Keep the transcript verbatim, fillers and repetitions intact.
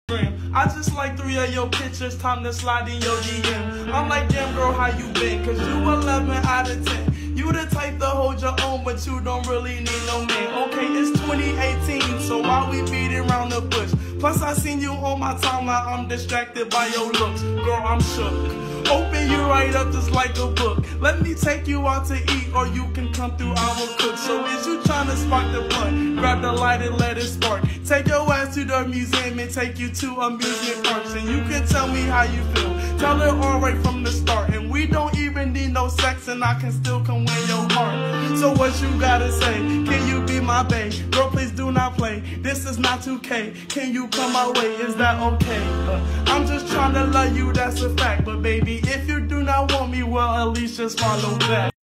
I just like three of your pictures, time to slide in your D M. I'm like, damn girl, how you been? Cause you eleven out of ten. You the type to hold your own, but you don't really need no man. Okay, it's twenty eighteen, so why we beating around the bush? Plus I seen you on my timeline, I'm distracted by your looks. Girl, I'm shook. Open you right up just like a book. Let me take you out to eat, or you can come through our cook. So is you trying to spark the blunt? Grab the light and let it spark. Take your ass to the museum and take you to amusement parks. And you can tell me how you feel. Tell it all right from the start. And we don't even need no sex, and I can still come win your heart. So what you gotta say? Can you be my bae? Girl, please do not play. This is not two K. Can you come my way? Is that okay? Uh, I'm just trying to love you, that's a fact. But baby, if you do not want me, well, at least just follow back.